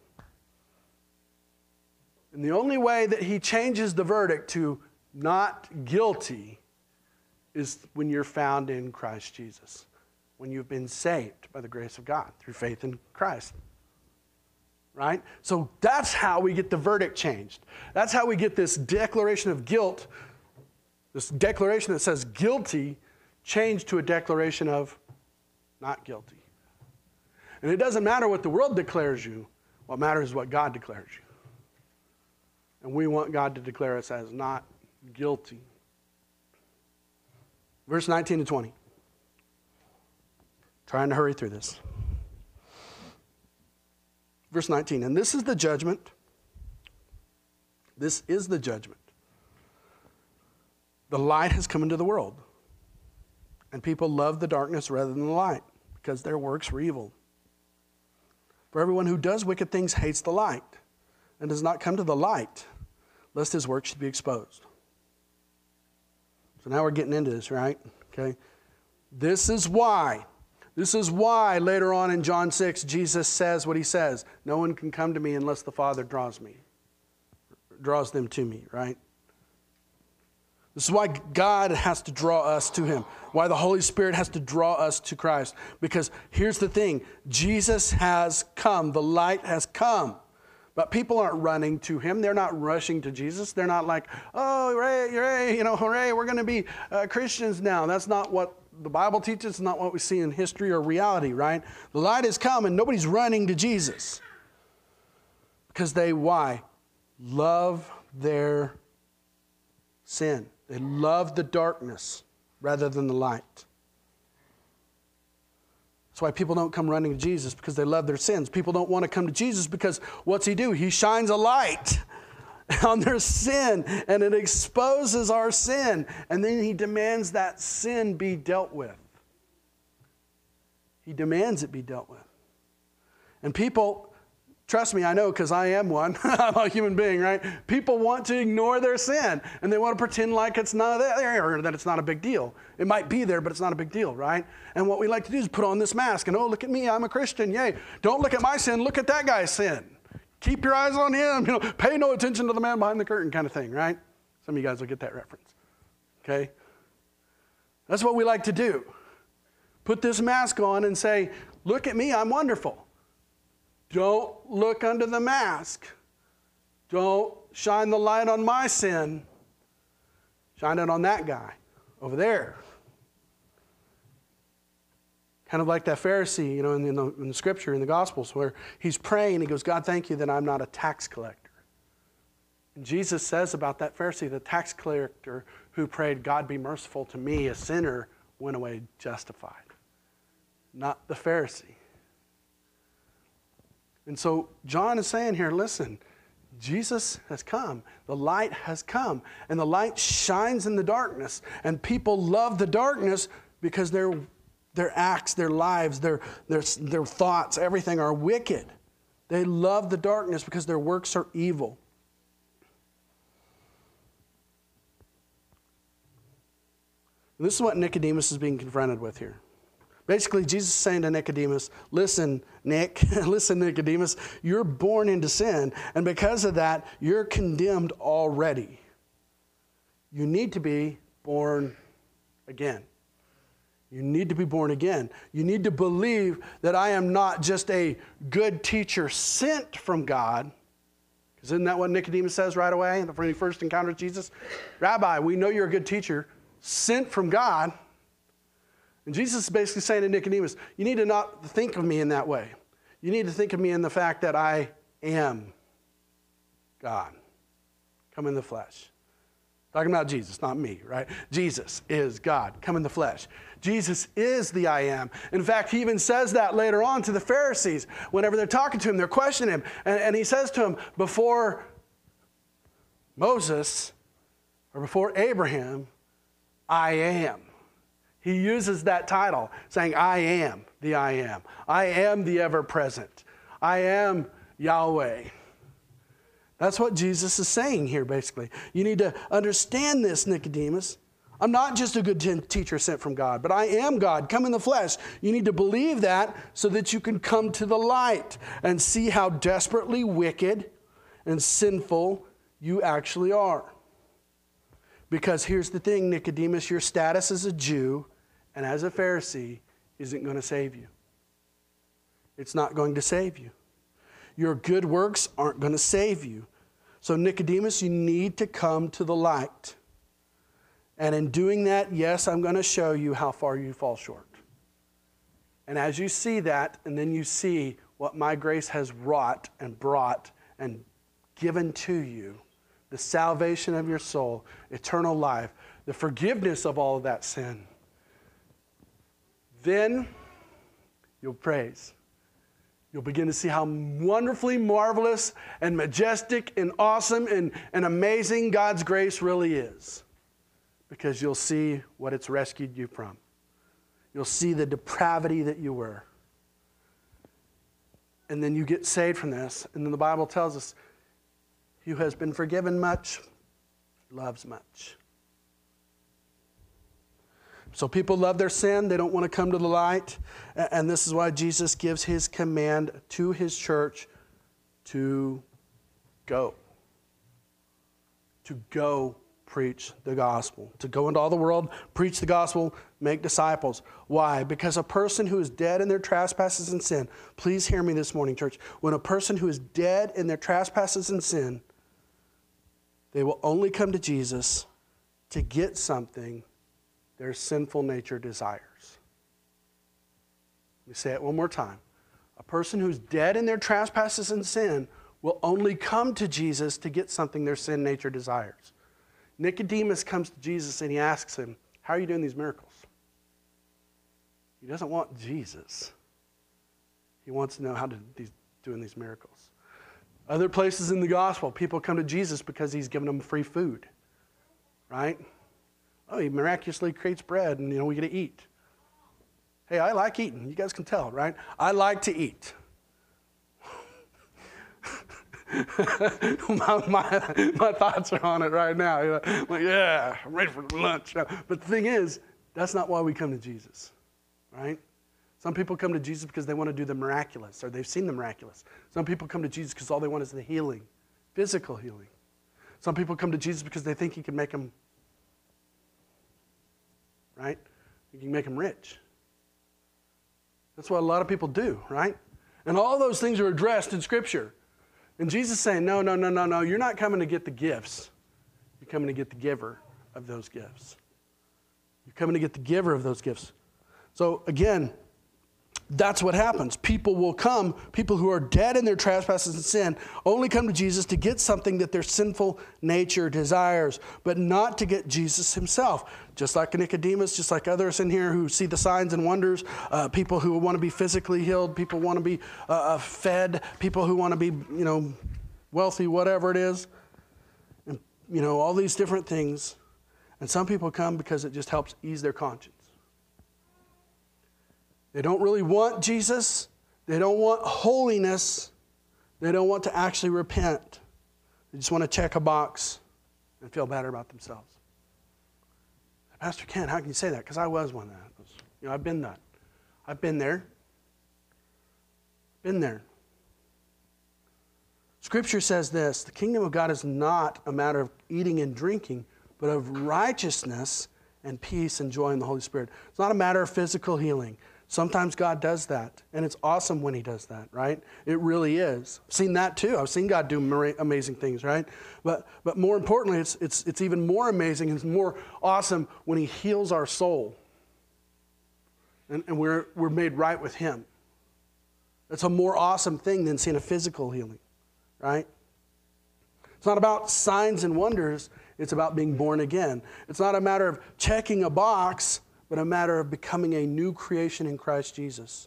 And the only way that he changes the verdict to not guilty is when you're found in Christ Jesus. When you've been saved by the grace of God through faith in Christ. Right? So that's how we get the verdict changed. That's how we get this declaration of guilt, this declaration that says guilty, changed to a declaration of not guilty. And it doesn't matter what the world declares you. What matters is what God declares you. And we want God to declare us as not guilty. Verse 19 to 20. Trying to hurry through this. Verse 19, and this is the judgment. This is the judgment. The light has come into the world, and people love the darkness rather than the light, because their works were evil. For everyone who does wicked things hates the light, and does not come to the light, lest his work should be exposed. So now we're getting into this, right? Okay. This is why later on in John 6, Jesus says what he says. No one can come to me unless the Father draws them to me, right? This is why God has to draw us to him. Why the Holy Spirit has to draw us to Christ. Because here's the thing. Jesus has come. The light has come. But people aren't running to him. They're not rushing to Jesus. They're not like, oh, hooray, hooray, we're going to be Christians now. That's not what the Bible teaches. It's not what we see in history or reality, right? The light has come and nobody's running to Jesus. Because they, why? Love their sin. They love the darkness rather than the light. That's why people don't come running to Jesus, because they love their sins. People don't want to come to Jesus because what's he do? He shines a light on their sin, and it exposes our sin. And then he demands that sin be dealt with. He demands it be dealt with. And people, trust me, I know, because I am one. I'm a human being, right? People want to ignore their sin, and they want to pretend like it's not there, or that it's not a big deal. It might be there, but it's not a big deal, right? And what we like to do is put on this mask, and oh, look at me, I'm a Christian, yay. Don't look at my sin, look at that guy's sin. Keep your eyes on him, pay no attention to the man behind the curtain kind of thing, right? Some of you guys will get that reference, okay? That's what we like to do. Put this mask on and say, look at me, I'm wonderful. Don't look under the mask. Don't shine the light on my sin. Shine it on that guy over there. Kind of like that Pharisee, in the scripture, in the Gospels, where he's praying, he goes, God, thank you that I'm not a tax collector. And Jesus says about that Pharisee, the tax collector who prayed, God be merciful to me, a sinner, went away justified. Not the Pharisee. And so John is saying here, listen, Jesus has come. The light has come. And the light shines in the darkness. And people love the darkness because their acts, their lives, their thoughts, everything are wicked. They love the darkness because their works are evil. And this is what Nicodemus is being confronted with here. Basically, Jesus is saying to Nicodemus, listen, Nick, listen, Nicodemus, you're born into sin, and because of that, you're condemned already. You need to be born again. You need to be born again. You need to believe that I am not just a good teacher sent from God. Because isn't that what Nicodemus says right away when he first encounters Jesus? Rabbi, we know you're a good teacher sent from God. And Jesus is basically saying to Nicodemus, you need to not think of me in that way. You need to think of me in the fact that I am God, come in the flesh. Talking about Jesus, not me, right? Jesus is God, come in the flesh. Jesus is the I am. In fact, he even says that later on to the Pharisees. Whenever they're talking to him, they're questioning him. And he says to him, before Moses or before Abraham, I am. He uses that title, saying, I am the I am. I am the ever-present. I am Yahweh. That's what Jesus is saying here, basically. You need to understand this, Nicodemus. I'm not just a good teacher sent from God, but I am God, come in the flesh. You need to believe that so that you can come to the light and see how desperately wicked and sinful you actually are. Because here's the thing, Nicodemus, your status as a Jew and as a Pharisee isn't going to save you. It's not going to save you. Your good works aren't going to save you. So Nicodemus, you need to come to the light. And in doing that, yes, I'm going to show you how far you fall short. And as you see that, and then you see what my grace has wrought and brought and given to you, the salvation of your soul, eternal life, the forgiveness of all of that sin, then you'll praise. You'll begin to see how wonderfully marvelous and majestic and awesome and amazing God's grace really is. Because you'll see what it's rescued you from. You'll see the depravity that you were. And then you get saved from this. And then the Bible tells us, he who has been forgiven much loves much. So people love their sin. They don't want to come to the light. And this is why Jesus gives his command to his church to go. To go preach the gospel. To go into all the world, preach the gospel, make disciples. Why? Because a person who is dead in their trespasses and sin, please hear me this morning, church. When a person who is dead in their trespasses and sin, they will only come to Jesus to get something their sinful nature desires. Let me say it one more time. A person who's dead in their trespasses and sin will only come to Jesus to get something their sin nature desires. Nicodemus comes to Jesus and he asks him, how are you doing these miracles? He doesn't want Jesus. He wants to know how to doing these miracles. Other places in the gospel, people come to Jesus because he's given them free food. Right? Oh, he miraculously creates bread and, we get to eat. Hey, I like eating. You guys can tell, right? I like to eat. my thoughts are on it right now. Like, yeah, I'm ready for lunch. But the thing is, that's not why we come to Jesus, right? Some people come to Jesus because they want to do the miraculous or they've seen the miraculous. Some people come to Jesus because all they want is the healing, physical healing. Some people come to Jesus because they think he can make them right? You can make them rich. That's what a lot of people do, right? And all those things are addressed in Scripture. And Jesus is saying, no, you're not coming to get the gifts. You're coming to get the giver of those gifts. You're coming to get the giver of those gifts. So again, that's what happens. People will come, people who are dead in their trespasses and sin, only come to Jesus to get something that their sinful nature desires, but not to get Jesus himself. Just like Nicodemus, just like others in here who see the signs and wonders, people who want to be physically healed, people want to be fed, people who want to be, wealthy, whatever it is, and, all these different things. And some people come because it just helps ease their conscience. They don't really want Jesus. They don't want holiness. They don't want to actually repent. They just want to check a box and feel better about themselves. Pastor Ken, how can you say that? Because I was one of that. I've been that. I've been there. Been there. Scripture says this: the kingdom of God is not a matter of eating and drinking, but of righteousness and peace and joy in the Holy Spirit. It's not a matter of physical healing. Sometimes God does that, and it's awesome when he does that, right? It really is. I've seen that too. I've seen God do amazing things, right? But more importantly, it's even more amazing and it's more awesome when he heals our soul. And we're made right with him. That's a more awesome thing than seeing a physical healing, right? It's not about signs and wonders. It's about being born again. It's not a matter of checking a box, but a matter of becoming a new creation in Christ Jesus.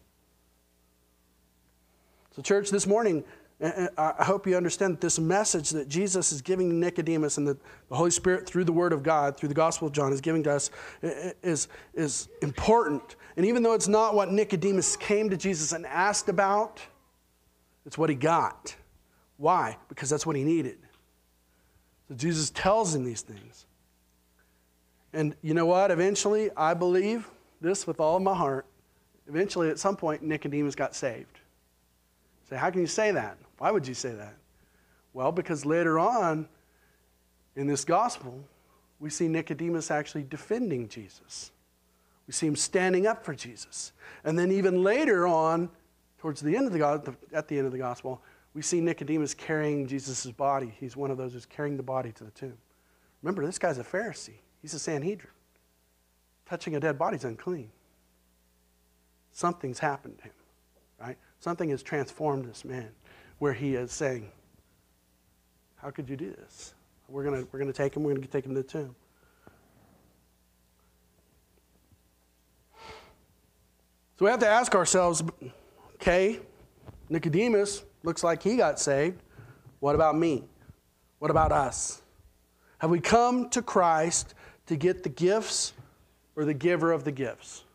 So church, this morning, I hope you understand that this message that Jesus is giving to Nicodemus and that the Holy Spirit through the Word of God, through the Gospel of John is giving to us is important. And even though it's not what Nicodemus came to Jesus and asked about, it's what he got. Why? Because that's what he needed. So Jesus tells him these things. And you know what? Eventually, I believe this with all of my heart. Eventually, at some point, Nicodemus got saved. Say, how can you say that? Why would you say that? Well, because later on in this gospel, we see Nicodemus actually defending Jesus. We see him standing up for Jesus. And then even later on, towards the end of at the end of the gospel, we see Nicodemus carrying Jesus' body. He's one of those who's carrying the body to the tomb. Remember, this guy's a Pharisee. He's a Sanhedrin. Touching a dead body is unclean. Something's happened to him, right? Something has transformed this man where he is saying, how could you do this? We're going to take him. We're going to take him to the tomb. So we have to ask ourselves, okay, Nicodemus looks like he got saved. What about me? What about us? Have we come to Christ to get the gifts or the giver of the gifts?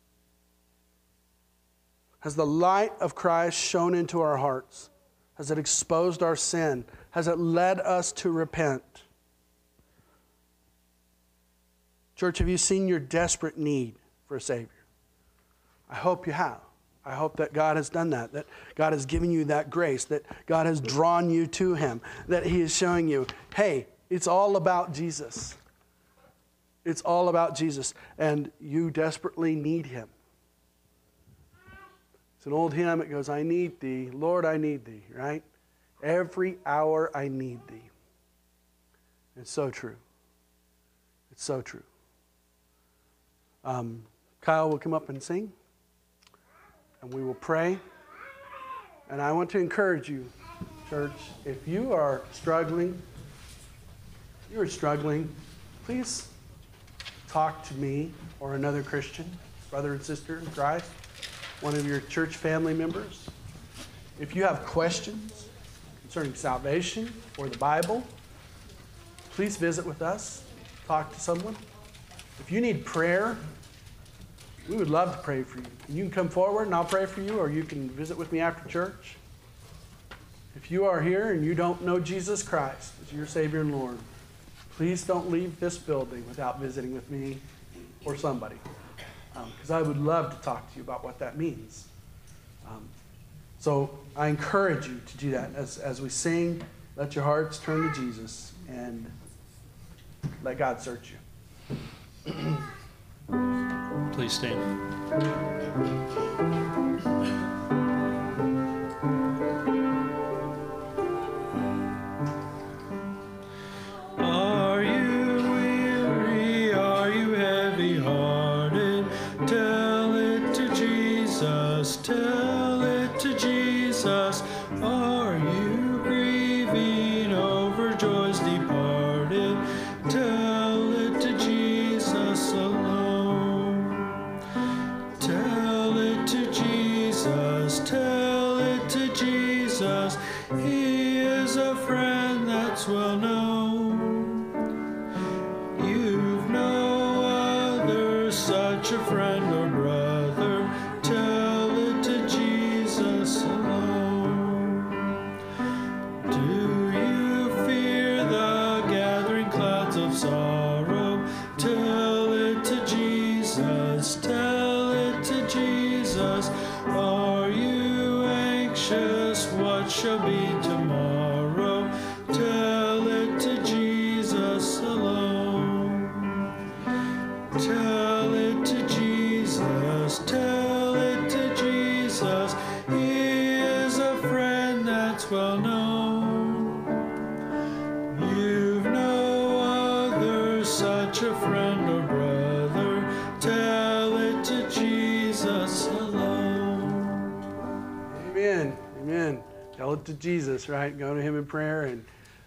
Has the light of Christ shone into our hearts? Has it exposed our sin? Has it led us to repent? Church, have you seen your desperate need for a Savior? I hope you have. I hope that God has done that God has given you that grace, that God has drawn you to him, that he is showing you, hey, it's all about Jesus. It's all about Jesus, and you desperately need him. It's an old hymn. It goes, I need thee, Lord, I need thee, right? Every hour I need thee. It's so true. It's so true. Kyle will come up and sing, and we will pray. And I want to encourage you, church, if you are struggling, please talk to me or another Christian, brother and sister in Christ, one of your church family members. If you have questions concerning salvation or the Bible, please visit with us. Talk to someone. If you need prayer, we would love to pray for you. You can come forward and I'll pray for you, or you can visit with me after church. If you are here and you don't know Jesus Christ as your Savior and Lord, please don't leave this building without visiting with me or somebody, because I would love to talk to you about what that means. So I encourage you to do that. As we sing, let your hearts turn to Jesus and let God search you. Please stand. Are you weary? Are you heavy-hearted? Tell it to Jesus. Tell it to Jesus. Are you grieving over joys departed? Tell it to Jesus alone. Tell it to Jesus. Tell it to Jesus. He is a friend that's well known. You've no other such a friend or brother. Tell it to Jesus alone. touch a friend or brother, tell it to Jesus alone. Amen. Amen. Tell it to Jesus, right? Go to him in prayer, and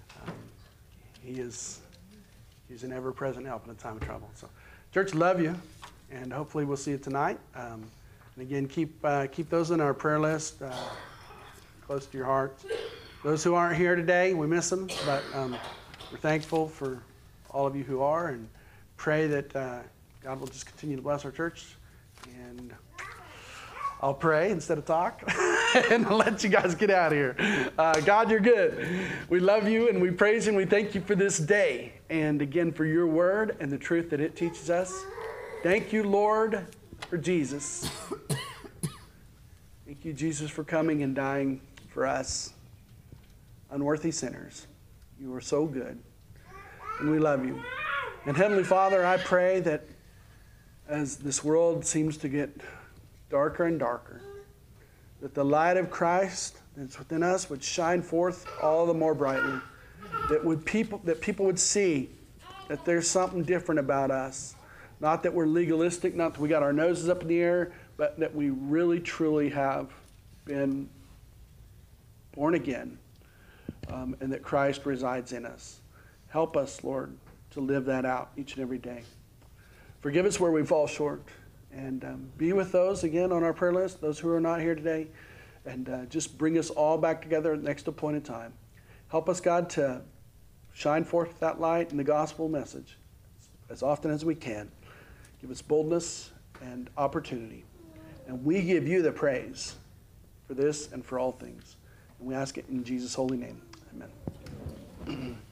he's an ever-present help in a time of trouble. So, church, love you, and hopefully we'll see you tonight. And again, keep those in our prayer list close to your heart. Those who aren't here today, we miss them, but we're thankful for all of you who are, and pray that God will just continue to bless our church. And I'll pray instead of talk and let you guys get out of here. God, you're good. We love you and we praise you and we thank you for this day. And again, for your word and the truth that it teaches us. Thank you, Lord, for Jesus. Thank you, Jesus, for coming and dying for us, unworthy sinners. You are so good. And we love you. And Heavenly Father, I pray that as this world seems to get darker and darker, that the light of Christ that's within us would shine forth all the more brightly, that people would see that there's something different about us, not that we're legalistic, not that we got our noses up in the air, but that we really truly have been born again, and that Christ resides in us. Help us, Lord, to live that out each and every day. Forgive us where we fall short. And be with those, again, on our prayer list, those who are not here today. And just bring us all back together at the next appointed time. Help us, God, to shine forth that light in the gospel message as often as we can. Give us boldness and opportunity. And we give you the praise for this and for all things. And we ask it in Jesus' holy name. Amen.